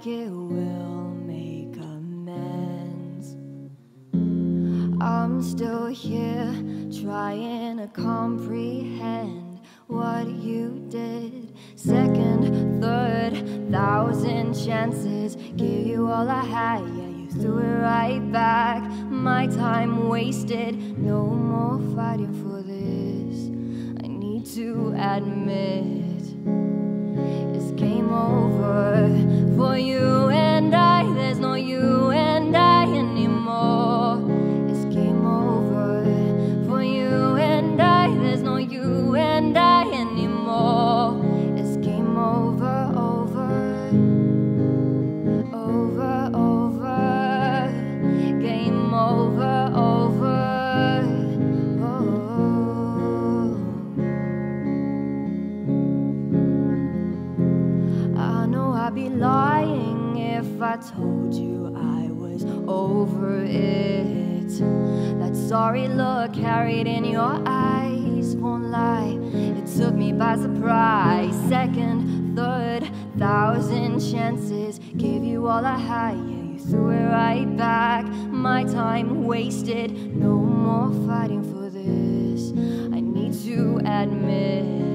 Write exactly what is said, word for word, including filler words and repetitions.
like it will make amends. I'm still here trying to comprehend what you did. Second, third, thousand chances, gave you all I had, yeah, you threw it right back. My time wasted, no more fighting for this. I need to admit, it's game over for you and I. There's no you and I anymore. It's game over for you and I. There's no you and I anymore. It's game over, over, over, over. Game over, over. Oh. I know I'd be lying if I told you I was over it. That sorry look carried in your eyes won't lie, it took me by surprise. Second, third, thousand chances, gave you all I had, yeah, you threw it right back. My time wasted, no more fighting for this. I need to admit,